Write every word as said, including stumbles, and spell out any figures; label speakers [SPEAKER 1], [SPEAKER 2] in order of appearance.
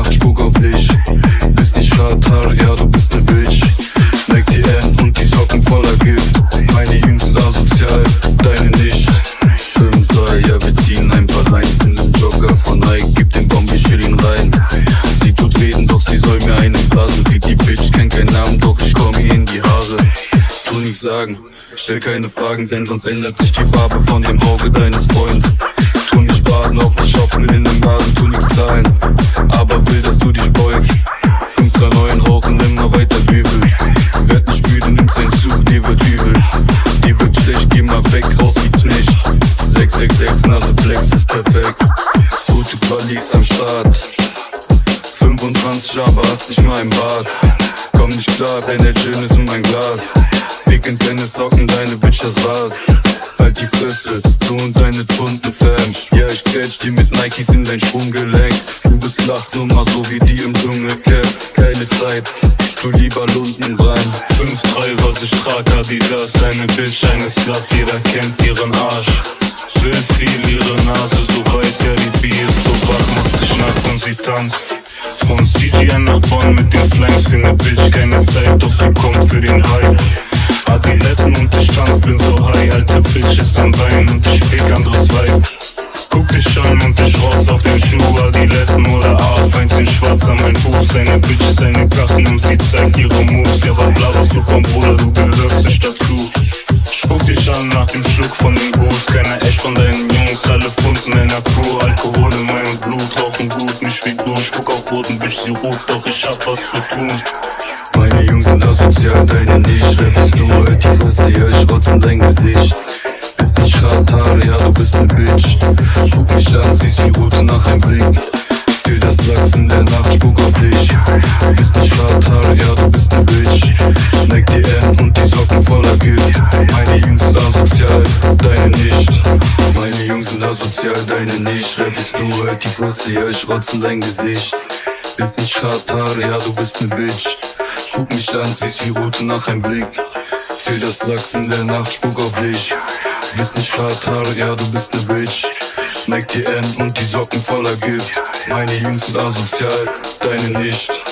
[SPEAKER 1] Nacht, spuck auf dich. Bist nicht Radar, ja du bist ne Bitch. Like die End und die Socken voller Gift. Meine Jungs sind asozial, deine nicht. fünf drei, ja wir ziehen ein paar Lines in den Jogger von Nike. Gib den Bombi, schill ihn rein. Sie tut reden, doch sie soll mir einen blasen. Fick die Bitch, kennt keinen Namen, doch ich komm ihr in die Haare. Tu nichts sagen, stell keine Fragen, denn sonst ändert sich die Farbe von dem Auge deines Freundes. Tu nicht baden, auch nicht shoppen in den Laden, tu nichts zahlen, aber will, dass du dich beugst. fünf drei neun rauchen, immer weiter Dübel. Werd nicht müde, nimmst den Zug, dir wird übel. Die wird schlecht, geh mal weg, raus sieht nicht. sechs sechs sechs, Nase Flex ist perfekt. Gute Quali ist am Start. fünfundzwanzig, aber hast nicht mal im Bad. Komm nicht klar, denn der Gin ist in mein Glas. Fick in deine Socken, deine Bitch, das war's. Halt die Fresse, du und deine bunten Fam. Ja, ich catch die mit Nikes in dein Sprunggelenk. Du bist Lachnummer, so wie die im Dschungelcamp. Keine Zeit, ich tu lieber Lunden rein.
[SPEAKER 2] fünf drei, was ich trag, Adidas. Deine Bitch, eine Slut, jeder kennt ihren Arsch. Will viel, ihre Nase so weiß, ja die B ist so wach, macht sich nackt und sie tanzt. Von C G N nach Bonn mit den Slangs für ne Bitch, keine Zeit, doch sie kommt für den Hype. Adiletten und ich tanz, bin so high, alte Bitch ist am Wein und ich fick anderes Weib. Guck dich an und ich raus auf den Schuh, Adiletten oder A F eins in schwarz an mein Fuß. Deine Bitch ist eine Karten und sie zeigt ihre Moves. Ja, was laberst du vom Bruder, du gehörst nicht dazu. Spuck dich an nach dem Schluck von den Goos. Keiner echt von deinen Jungs, alle Funzen in der Crew. Alkohol in meinem Blut, rauchen gut, nicht wie du. Spuck auf Boden, Bitch, sie ruft, doch ich hab was zu tun.
[SPEAKER 1] Meine Jungs sind asozial, deine nicht. Wer bist du, halt die Fresse, ja ich rotz in dein Gesicht. Bin nicht Radar, ja du bist ne Bitch. Guck mich an, siehst die Route nach dem Blick. Zähl das Lachs in der Nacht, spuck auf dich. Bist nicht Radar, ja du bist ne Bitch. Neck die End und die Socken voller Gift. Meine Jungs sind asozial, deine nicht. Meine Jungs sind asozial, deine nicht. Wer bist du, halt die Fresse, ja ich rotz in dein Gesicht. Bin nicht Radar, ja du bist ne Bitch. Guck mich an, siehst die Route nach einem Blick. Zähl das Lachs in der Nacht, spuck auf dich. Bist nicht Radar, ja du bist ne Bitch. Neck die End und die Socken voller Gift. Meine Jungs sind asozial, deine nicht.